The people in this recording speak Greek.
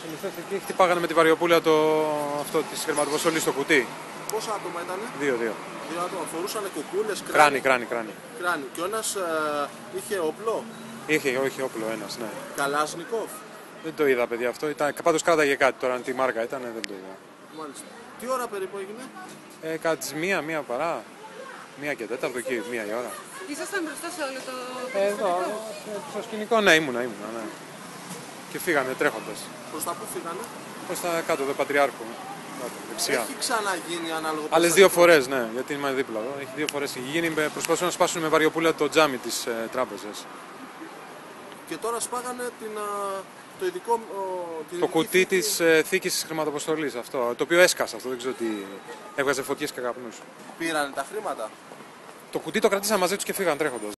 μισθές εκεί χτυπάγανε με τη βαριοπούλα αυτό της χρηματοποστολής στο κουτί. Πόσα άτομα ήτανε? 2-2. 2 άτομα. Φορούσανε κουκούλες, Κράνη. κράνη. Και ο ένας είχε όπλο. Είχε όπλο ένας, ναι. Καλάσνικοφ. Δεν το είδα, παιδιά, αυτό. Πάντως κράταγε κάτι τώρα, τι μάρκα ήταν, δεν το είδα. Μάλιστα. Τι ώρα περίπου έγινε? Κάτι τις 1 παρά. 1 και 4 εκεί, 1 η ώρα. Ήσασταν μπροστά σε όλο το Εδώ, στο σκηνικό, ναι, ήμουνα, ναι. Και φύγανε τρέχοντας. Προς τα πού φύγανε? Προς τα κάτω, το Πατριάρχο. Δεξιά. Έχει ξαναγίνει ανάλογο? Άλλες 2 φορές, ναι, γιατί είμαι δίπλα εδώ. Έχει 2 φορές γίνει. Προσπαθούν να σπάσουν με βαριοπούλα το τζάμι της τράπεζας. Και τώρα σπάγανε το ειδικό. Το κουτί της θήκης χρηματοποστολής, αυτό. Το οποίο έσκασε αυτό, δεν ξέρω τι. Έβγαζε φωτιές και καπνούς. Πήρανε τα χρήματα. Το κουτί το κρατήσαμε μαζί τους και φύγαν τρέχοντας.